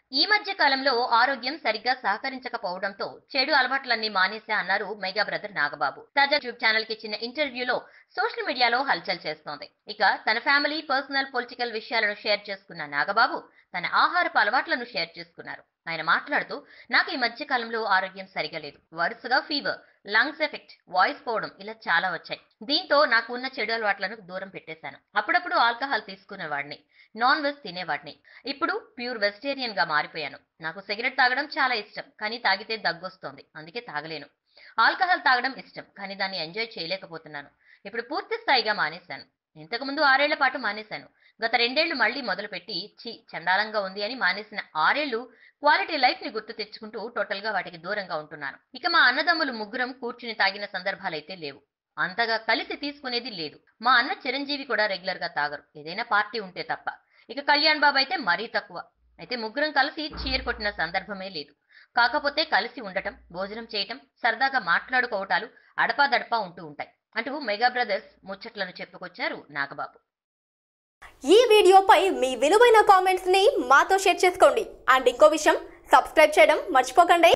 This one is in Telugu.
ఈ మధ్య కాలంలో ఆరోగ్యం సరిగ్గా సహకరించకపోవడంతో చెడు అలవాట్లన్నీ మానేశా అన్నారు మెగా బ్రదర్ నాగబాబు. తాజా యూట్యూబ్ ఛానల్ కి ఇచ్చిన ఇంటర్వ్యూలో సోషల్ మీడియాలో హల్చల్ చేస్తోంది. ఇక తన ఫ్యామిలీ, పర్సనల్, పొలిటికల్ విషయాలను షేర్ చేసుకున్న నాగబాబు తన ఆహారపు అలవాట్లను షేర్ చేసుకున్నారు. ఆయన మాట్లాడుతూ, నాకు ఈ మధ్య కాలంలో ఆరోగ్యం సరిగా లేదు. వరుసగా ఫీవర్, లంగ్స్ ఎఫెక్ట్, వాయిస్ పోవడం ఇలా చాలా వచ్చాయి. దీంతో నాకు ఉన్న చెడు అలవాట్లను దూరం పెట్టేశాను. అప్పుడప్పుడు ఆల్కహాల్ తీసుకునేవాడిని, నాన్ వెజ్ తినేవాడిని. ఇప్పుడు ప్యూర్ వెజిటేరియన్ గా మారిపోయాను. నాకు సిగరెట్ తాగడం చాలా ఇష్టం, కానీ తాగితే దగ్గొస్తోంది, అందుకే తాగలేను. ఆల్కహాల్ తాగడం ఇష్టం, కానీ దాన్ని ఎంజాయ్ చేయలేకపోతున్నాను. ఇప్పుడు పూర్తి స్థాయిగా మానేశాను. ఇంతకుముందు 6 ఏళ్ల పాటు మానేశాను. గత 2 ఏళ్లు మళ్లీ మొదలుపెట్టి చండాలంగా ఉంది అని మానేసిన 6 ఏళ్లు క్వాలిటీ లైఫ్ ని గుర్తు తెచ్చుకుంటూ టోటల్ గా వాటికి దూరంగా ఉంటున్నాను. ఇక మా అన్నదమ్ములు ముగ్గురం కూర్చుని తాగిన సందర్భాలైతే లేవు. అంతగా కలిసి తీసుకునేది లేదు. మా అన్న చిరంజీవి కూడా రెగ్యులర్ గా తాగరు, ఏదైనా పార్టీ ఉంటే తప్ప. ఇక కళ్యాణ్ బాబు అయితే మరీ తక్కువ. అయితే ముగ్గురం కలిసి చీర్ కొట్టిన సందర్భమే లేదు. కాకపోతే కలిసి ఉండటం, భోజనం చేయటం, సరదాగా మాట్లాడుకోవటాలు అడపాదడపా ఉంటూ ఉంటాయి అంటూ మెగా బ్రదర్స్ ముచ్చట్లను చెప్పుకొచ్చారు నాగబాబు. ఈ వీడియోపై మీ విలువైన కామెంట్స్ ని మాతో షేర్ చేసుకోండి. అండ్ ఇంకో విషయం, సబ్స్క్రైబ్ చేయడం మర్చిపోకండి.